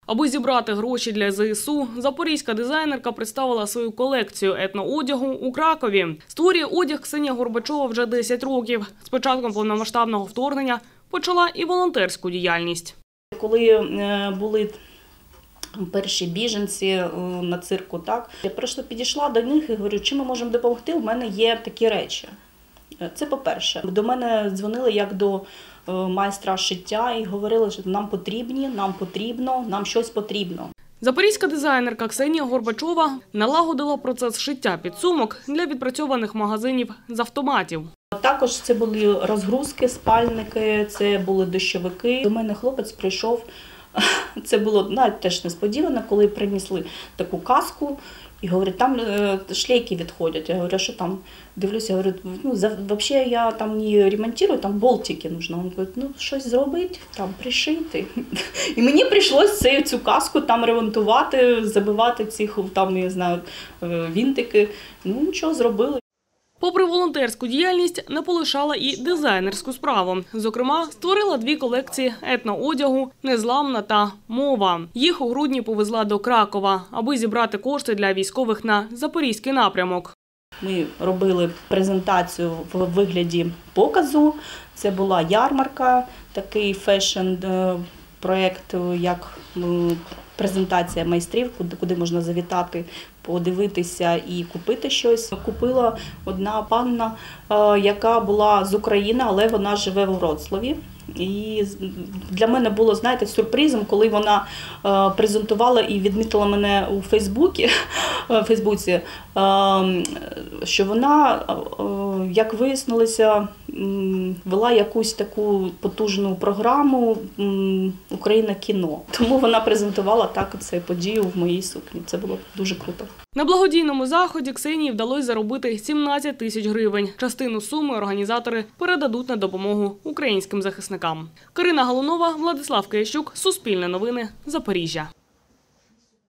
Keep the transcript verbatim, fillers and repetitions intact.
Аби зібрати гроші для зе ес у, запорізька дизайнерка представила свою колекцію етноодягу у Кракові. Створює одяг Ксенія Горбачова вже десять років. З початком повномасштабного вторгнення почала і волонтерську діяльність. Коли були перші біженці на цирку, так, я просто підійшла до них і говорю, чим ми можемо допомогти, у мене є такі речі. Це по-перше. До мене дзвонили як до майстра шиття і говорили, що нам потрібні, нам потрібно, нам щось потрібно. Запорізька дизайнерка Ксенія Горбачова налагодила процес шиття підсумок для відпрацьованих магазинів з автоматів. Також це були розгрузки, спальники, це були дощовики. До мене хлопець прийшов, це було навіть теж несподівано, коли принесли таку каску і говорять, там шлейки відходять. Я говорю, що там? Дивлюся, говорю, ну, взагалі я там не ремонтую, там болтики потрібно. Він говорить, ну, щось зробити, там, пришити. І мені прийшлося цю каску там ремонтувати, забивати ці, там, я знаю, вінтики. Ну, нічого, зробили. Попри волонтерську діяльність, не полишала і дизайнерську справу. Зокрема, створила дві колекції етноодягу «Незламна» та «Мова». Їх у грудні повезла до Кракова, аби зібрати кошти для військових на Запорізький напрямок. Ми робили презентацію в вигляді показу. Це була ярмарка, такий фешн-проєкт, як презентація майстрів, куди можна завітати, подивитися і купити щось. Купила одна панна, яка була з України, але вона живе в Вроцлаві. І для мене було, знаєте, сюрпризом, коли вона презентувала і відмітила мене у Фейсбуці, Фейсбуці, що вона, як вияснилося, вела якусь таку потужну програму «Україна кіно». Тому вона презентувала так цю подію в моїй сукні. Це було дуже круто. На благодійному заході Ксенії вдалося заробити сімнадцять тисяч гривень. Частину суми організатори передадуть на допомогу українським захисникам. Карина Галунова, Владислав Киящук, Суспільне новини, Запоріжжя.